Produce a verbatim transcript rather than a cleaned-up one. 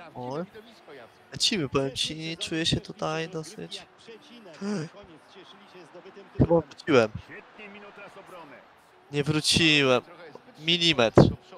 O, lecimy, powiem ci, czuję się tutaj dosyć... Chyba wróciłem. Nie wróciłem. Milimetr.